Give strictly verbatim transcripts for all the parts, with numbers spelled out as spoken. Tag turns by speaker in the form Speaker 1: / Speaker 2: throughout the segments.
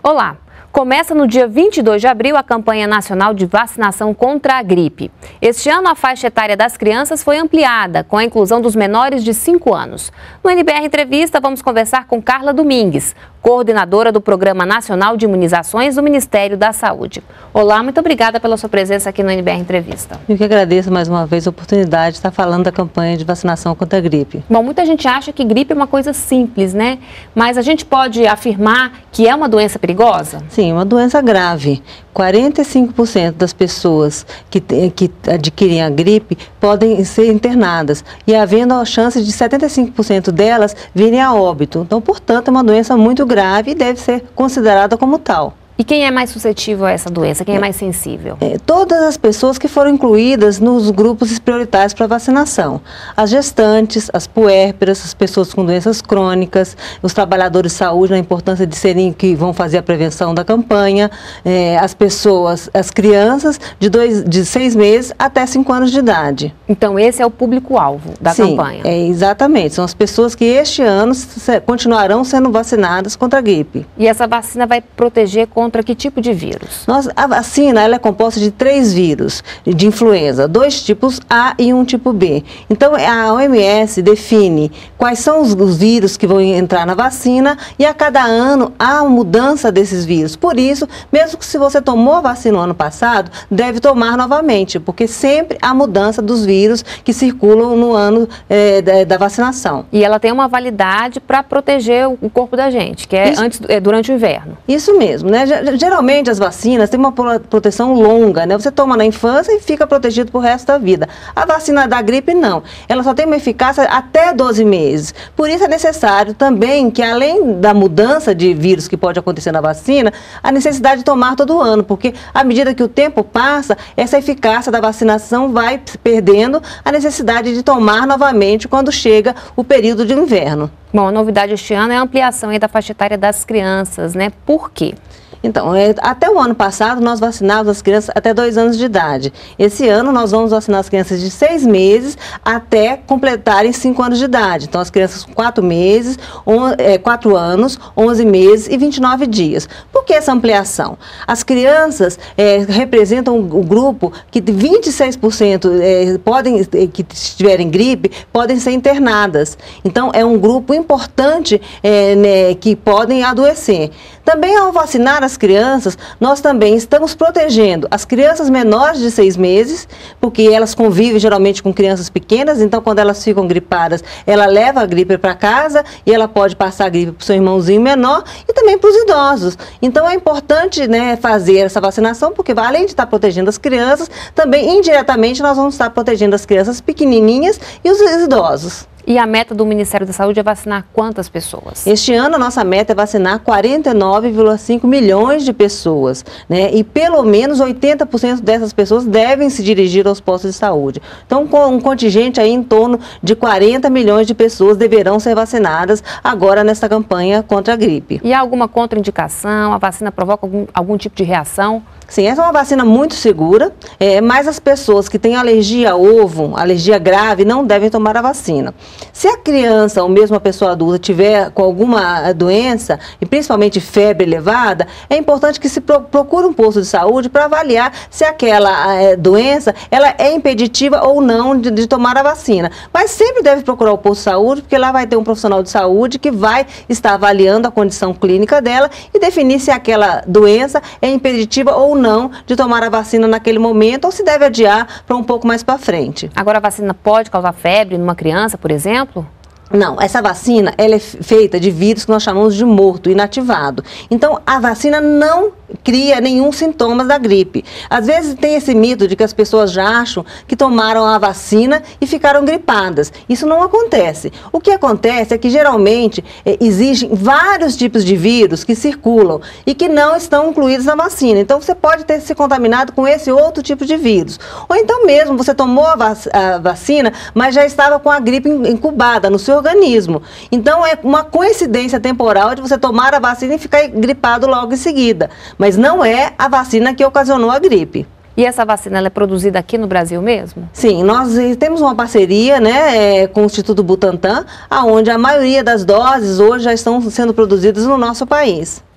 Speaker 1: Olá! Começa no dia vinte e dois de abril a campanha nacional de vacinação contra a gripe. Este ano, a faixa etária das crianças foi ampliada, com a inclusão dos menores de cinco anos. No N B R Entrevista, vamos conversar com Carla Domingues, coordenadora do Programa Nacional de Imunizações do Ministério da Saúde. Olá, muito obrigada pela sua presença aqui no N B R Entrevista.
Speaker 2: Eu que agradeço mais uma vez a oportunidade de estar falando da campanha de vacinação contra a gripe.
Speaker 1: Bom, muita gente acha que gripe é uma coisa simples, né? Mas a gente pode afirmar que é uma doença perigosa?
Speaker 2: Sim, uma doença grave. quarenta e cinco por cento das pessoas que, que adquirem a gripe podem ser internadas e havendo a chance de setenta e cinco por cento delas virem a óbito. Então, portanto, é uma doença muito grave e deve ser considerada como tal.
Speaker 1: E quem é mais suscetível a essa doença? Quem é mais sensível?
Speaker 2: É, todas as pessoas que foram incluídas nos grupos prioritários para vacinação. As gestantes, as puérperas, as pessoas com doenças crônicas, os trabalhadores de saúde, na importância de serem que vão fazer a prevenção da campanha, é, as pessoas, as crianças de, dois, de seis meses até cinco anos de idade.
Speaker 1: Então esse é o público-alvo da
Speaker 2: Sim,
Speaker 1: campanha?
Speaker 2: É, exatamente. São as pessoas que este ano continuarão sendo vacinadas contra a gripe.
Speaker 1: E essa vacina vai proteger contra Contra que tipo de vírus?
Speaker 2: Nós, a vacina ela é composta de três vírus de influenza, dois tipos A e um tipo B. Então, a O M S define quais são os, os vírus que vão entrar na vacina e a cada ano há mudança desses vírus. Por isso, mesmo que se você tomou a vacina no ano passado, deve tomar novamente, porque sempre há mudança dos vírus que circulam no ano é, da, da vacinação.
Speaker 1: E ela tem uma validade para proteger o corpo da gente, que é, antes, é durante o inverno.
Speaker 2: Isso mesmo, né? Geralmente as vacinas têm uma proteção longa, né? Você toma na infância e fica protegido pro resto da vida. A vacina da gripe não, ela só tem uma eficácia até doze meses. Por isso é necessário também que, além da mudança de vírus que pode acontecer na vacina, a necessidade de tomar todo ano, porque à medida que o tempo passa, essa eficácia da vacinação vai perdendo a necessidade de tomar novamente quando chega o período de inverno.
Speaker 1: Bom, a novidade este ano é a ampliação aí da faixa etária das crianças, né? Por quê?
Speaker 2: Então, é, até o ano passado, nós vacinávamos as crianças até dois anos de idade. Esse ano, nós vamos vacinar as crianças de seis meses até completarem cinco anos de idade. Então, as crianças com quatro meses, on, é, quatro anos, onze meses e vinte e nove dias. Por que essa ampliação? As crianças é, representam o grupo que vinte e seis por cento é, podem, que tiverem gripe, podem ser internadas. Então, é um grupo importante é, né, que podem adoecer. Também, ao vacinar as crianças, nós também estamos protegendo as crianças menores de seis meses, porque elas convivem geralmente com crianças pequenas, então quando elas ficam gripadas, ela leva a gripe para casa e ela pode passar a gripe para o seu irmãozinho menor e também para os idosos. Então é importante, né, fazer essa vacinação, porque além de estar protegendo as crianças, também indiretamente nós vamos estar protegendo as crianças pequenininhas e os idosos.
Speaker 1: E a meta do Ministério da Saúde é vacinar quantas pessoas?
Speaker 2: Este ano a nossa meta é vacinar quarenta e nove vírgula cinco milhões de pessoas, né? E pelo menos oitenta por cento dessas pessoas devem se dirigir aos postos de saúde. Então, com um contingente aí em torno de quarenta milhões de pessoas deverão ser vacinadas agora nesta campanha contra a gripe.
Speaker 1: E há alguma contraindicação? A vacina provoca algum, algum tipo de reação?
Speaker 2: Sim, essa é uma vacina muito segura, é, mas as pessoas que têm alergia a ovo, alergia grave, não devem tomar a vacina. Se a criança ou mesmo a pessoa adulta tiver com alguma doença, e principalmente febre elevada, é importante que se procure um posto de saúde para avaliar se aquela é, doença ela é impeditiva ou não de, de tomar a vacina. Mas sempre deve procurar o posto de saúde, porque lá vai ter um profissional de saúde que vai estar avaliando a condição clínica dela e definir se aquela doença é impeditiva ou não não de tomar a vacina naquele momento ou se deve adiar para um pouco mais para frente.
Speaker 1: Agora, a vacina pode causar febre numa criança, por exemplo?
Speaker 2: Não, essa vacina ela é feita de vírus que nós chamamos de morto, inativado. Então, a vacina não cria nenhum sintoma da gripe. Às vezes tem esse mito de que as pessoas já acham que tomaram a vacina e ficaram gripadas. Isso não acontece. O que acontece é que geralmente é, existem vários tipos de vírus que circulam e que não estão incluídos na vacina. Então, você pode ter se contaminado com esse outro tipo de vírus. Ou então mesmo você tomou a, vac a vacina, mas já estava com a gripe incubada no seu organismo. Então, é uma coincidência temporal de você tomar a vacina e ficar gripado logo em seguida. Mas não é a vacina que ocasionou a gripe.
Speaker 1: E essa vacina ela é produzida aqui no Brasil mesmo?
Speaker 2: Sim, nós temos uma parceria, né, com o Instituto Butantan, onde a maioria das doses hoje já estão sendo produzidas no nosso país.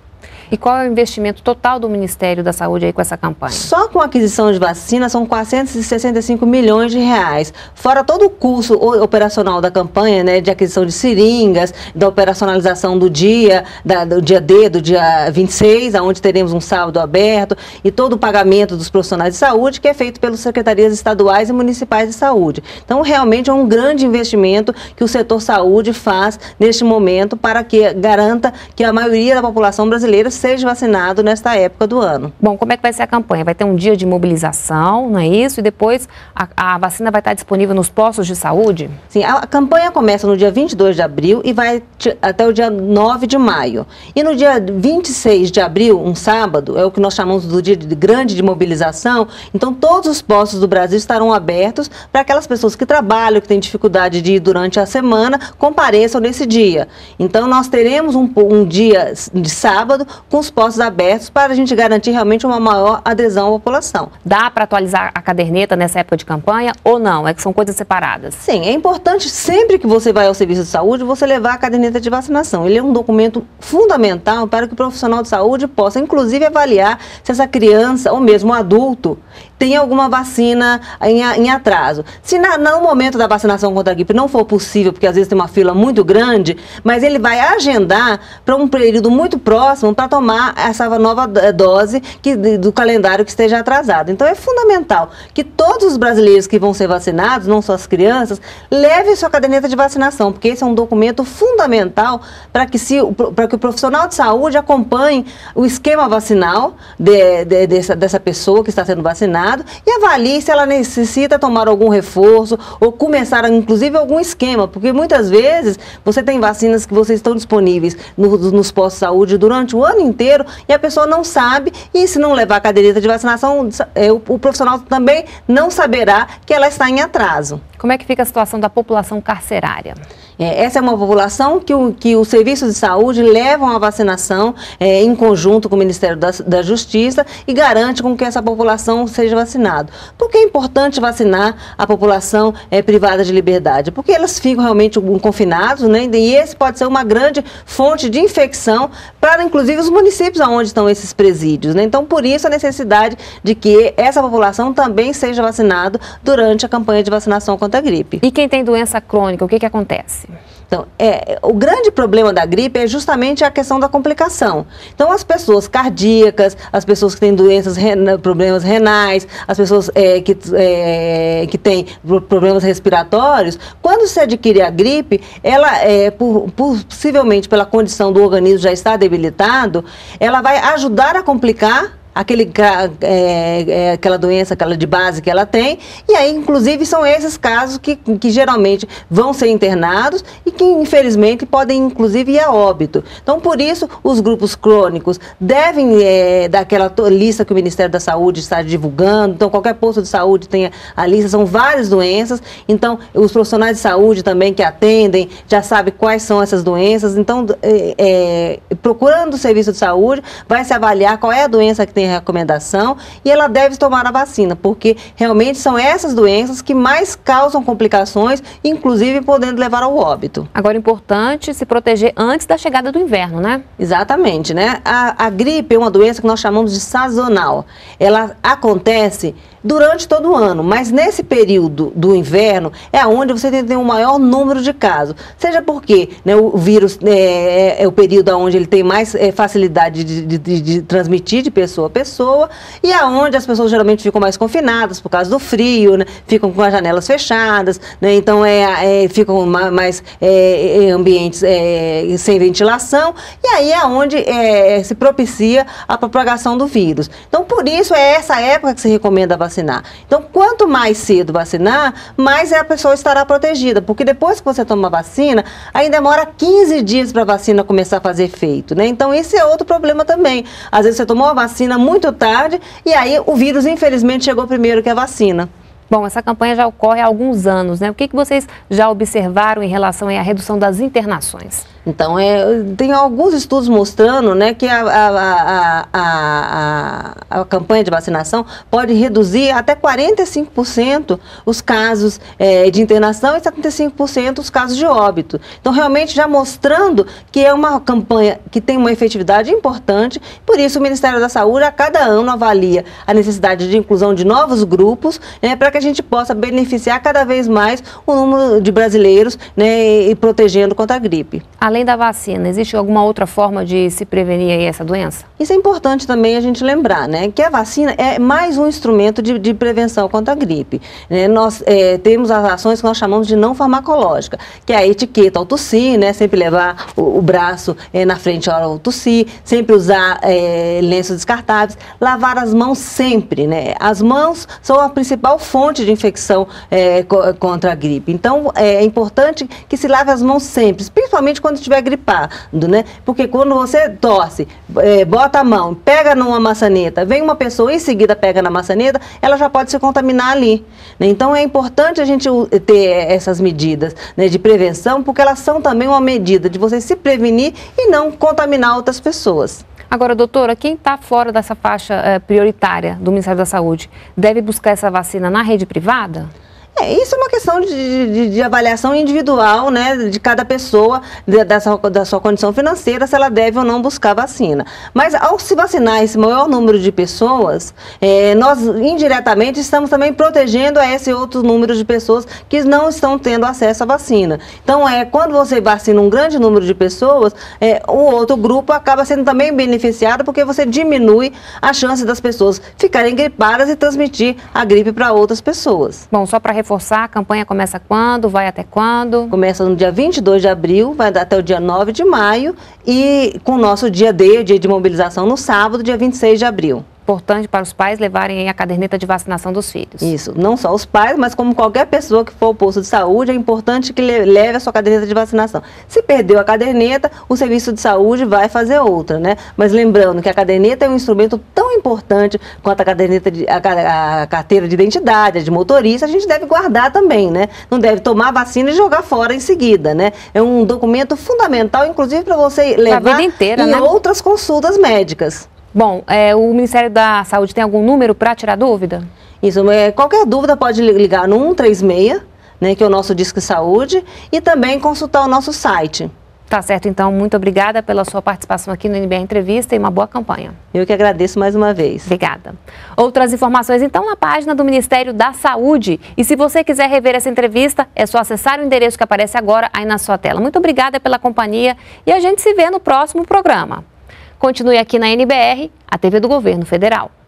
Speaker 1: E qual é o investimento total do Ministério da Saúde aí com essa campanha?
Speaker 2: Só com a aquisição de vacina são quatrocentos e sessenta e cinco milhões de reais. Fora todo o custo operacional da campanha, né, de aquisição de seringas, da operacionalização do dia, da, do dia D, do dia vinte e seis, onde teremos um sábado aberto, e todo o pagamento dos profissionais de saúde, que é feito pelas secretarias estaduais e municipais de saúde. Então, realmente é um grande investimento que o setor saúde faz neste momento para que garanta que a maioria da população brasileira seja vacinado nesta época do ano.
Speaker 1: Bom, como é que vai ser a campanha? Vai ter um dia de mobilização, não é isso? E depois a, a vacina vai estar disponível nos postos de saúde?
Speaker 2: Sim, a, a campanha começa no dia vinte e dois de abril e vai até o dia nove de maio. E no dia vinte e seis de abril, um sábado, é o que nós chamamos do dia de grande de mobilização, então todos os postos do Brasil estarão abertos para aquelas pessoas que trabalham, que têm dificuldade de ir durante a semana, compareçam nesse dia. Então nós teremos um, um dia de sábado com os postos abertos para a gente garantir realmente uma maior adesão à população.
Speaker 1: Dá para atualizar a caderneta nessa época de campanha ou não? É que são coisas separadas?
Speaker 2: Sim, é importante sempre que você vai ao serviço de saúde, você levar a caderneta de vacinação. Ele é um documento fundamental para que o profissional de saúde possa, inclusive, avaliar se essa criança ou mesmo o adulto tem alguma vacina em, em atraso. Se na, no momento da vacinação contra a gripe não for possível, porque às vezes tem uma fila muito grande, mas ele vai agendar para um período muito próximo para tomar essa nova dose que, do calendário que esteja atrasado. Então é fundamental que todos os brasileiros que vão ser vacinados, não só as crianças, levem sua caderneta de vacinação, porque esse é um documento fundamental para que, se, para que o profissional de saúde acompanhe o esquema vacinal de, de, dessa, dessa pessoa que está sendo vacinada e avalie se ela necessita tomar algum reforço ou começar, inclusive, algum esquema, porque muitas vezes você tem vacinas que vocês estão disponíveis no, nos postos de saúde durante o ano inteiro e a pessoa não sabe, e se não levar a caderneta de vacinação, é, o, o profissional também não saberá que ela está em atraso.
Speaker 1: Como é que fica a situação da população carcerária?
Speaker 2: É, essa é uma população que, o, que os serviços de saúde levam a vacinação é, em conjunto com o Ministério da, da Justiça e garante com que essa população seja vacinada. Por que é importante vacinar a população é, privada de liberdade? Porque elas ficam realmente confinados, né? E esse pode ser uma grande fonte de infecção para, inclusive, os municípios onde estão esses presídios, né? Então, por isso, a necessidade de que essa população também seja vacinada durante a campanha de vacinação contra a gripe.
Speaker 1: E quem tem doença crônica, o que que acontece?
Speaker 2: Então, é, o grande problema da gripe é justamente a questão da complicação. Então, as pessoas cardíacas, as pessoas que têm doenças, problemas renais, as pessoas é, que, é, que têm problemas respiratórios, quando se adquire a gripe, ela, é, por, por, possivelmente pela condição do organismo já estar debilitado, ela vai ajudar a complicar Aquele, é, é, aquela doença, aquela de base que ela tem, e aí, inclusive, são esses casos que, que geralmente vão ser internados e que, infelizmente, podem, inclusive, ir a óbito. Então, por isso, os grupos crônicos devem, é, daquela lista que o Ministério da Saúde está divulgando, então, qualquer posto de saúde tem a lista, são várias doenças, então, os profissionais de saúde também que atendem já sabem quais são essas doenças, então, é, é, procurando o serviço de saúde, vai se avaliar qual é a doença que tem recomendação e ela deve tomar a vacina, porque realmente são essas doenças que mais causam complicações, inclusive podendo levar ao óbito.
Speaker 1: Agora, é importante se proteger antes da chegada do inverno, né?
Speaker 2: Exatamente, né? A, a gripe é uma doença que nós chamamos de sazonal. Ela acontece durante todo o ano, mas nesse período do inverno é onde você tem, tem um maior número de casos, seja porque, né, o vírus é, é, é o período onde ele tem mais é, facilidade de, de, de, de transmitir de pessoa a pessoa e aonde as pessoas geralmente ficam mais confinadas por causa do frio, né, ficam com as janelas fechadas, né, então é, é, ficam mais é, em ambientes é, sem ventilação e aí é onde é, se propicia a propagação do vírus. Então, por isso é essa época que se recomenda a vacina. Vacinar. Então, quanto mais cedo vacinar, mais a pessoa estará protegida, porque depois que você toma a vacina, aí demora quinze dias para a vacina começar a fazer efeito, né? Então, esse é outro problema também. Às vezes você tomou a vacina muito tarde e aí o vírus, infelizmente, chegou primeiro que a vacina.
Speaker 1: Bom, essa campanha já ocorre há alguns anos, né? O que que vocês já observaram em relação à redução das internações?
Speaker 2: Então, é, tem alguns estudos mostrando, né, que a, a, a, a, a, a campanha de vacinação pode reduzir até quarenta e cinco por cento os casos é, de internação e setenta e cinco por cento os casos de óbito. Então, realmente já mostrando que é uma campanha que tem uma efetividade importante, por isso o Ministério da Saúde a cada ano avalia a necessidade de inclusão de novos grupos, né, para que a gente possa beneficiar cada vez mais o número de brasileiros, né, e protegendo contra a gripe.
Speaker 1: Além da vacina, existe alguma outra forma de se prevenir aí essa doença?
Speaker 2: Isso é importante também a gente lembrar, né, que a vacina é mais um instrumento de, de prevenção contra a gripe. Né? Nós é, temos as ações que nós chamamos de não farmacológica, que é a etiqueta ao tossir, né, sempre levar o, o braço é, na frente ao tossir, sempre usar é, lenços descartáveis, lavar as mãos sempre, né? As mãos são a principal fonte de infecção é, co contra a gripe. Então, é importante que se lave as mãos sempre, principalmente quando estiver gripado, né? Porque quando você tosse, é, bota a mão, pega numa maçaneta, vem uma pessoa e em seguida pega na maçaneta, ela já pode se contaminar ali. Né? Então, é importante a gente ter essas medidas, né, de prevenção, porque elas são também uma medida de você se prevenir e não contaminar outras pessoas.
Speaker 1: Agora, doutora, quem está fora dessa faixa é, prioritária do Ministério da Saúde deve buscar essa vacina na rede privada?
Speaker 2: É, isso é uma questão de, de, de avaliação individual, né, de cada pessoa, de, dessa, da sua condição financeira, se ela deve ou não buscar vacina. Mas ao se vacinar esse maior número de pessoas, é, nós indiretamente estamos também protegendo a esse outro número de pessoas que não estão tendo acesso à vacina. Então, é, quando você vacina um grande número de pessoas, é, o outro grupo acaba sendo também beneficiado porque você diminui a chance das pessoas ficarem gripadas e transmitir a gripe para outras pessoas.
Speaker 1: Bom, só para reforçar, a campanha começa quando? Vai até quando?
Speaker 2: Começa no dia vinte e dois de abril, vai até o dia nove de maio e com o nosso dia D, dia de mobilização, no sábado, dia vinte e seis de abril.
Speaker 1: Importante para os pais levarem aí a caderneta de vacinação dos filhos.
Speaker 2: Isso, não só os pais, mas como qualquer pessoa que for ao posto de saúde, é importante que leve a sua caderneta de vacinação. Se perdeu a caderneta, o serviço de saúde vai fazer outra, né? Mas lembrando que a caderneta é um instrumento tão importante quanto a caderneta de, a, a carteira de identidade, a de motorista, a gente deve guardar também, né? Não deve tomar vacina e jogar fora em seguida, né? É um documento fundamental, inclusive para você levar
Speaker 1: a vida inteira,
Speaker 2: em
Speaker 1: né?
Speaker 2: outras consultas médicas.
Speaker 1: Bom, é, o Ministério da Saúde tem algum número para tirar dúvida?
Speaker 2: Isso, é, qualquer dúvida pode ligar no um três seis, né, que é o nosso Disque Saúde, e também consultar o nosso site.
Speaker 1: Tá certo, então, muito obrigada pela sua participação aqui no N B R Entrevista e uma boa campanha.
Speaker 2: Eu que agradeço mais uma vez.
Speaker 1: Obrigada. Outras informações, então, na página do Ministério da Saúde. E se você quiser rever essa entrevista, é só acessar o endereço que aparece agora aí na sua tela. Muito obrigada pela companhia e a gente se vê no próximo programa. Continue aqui na N B R, a T V do Governo Federal.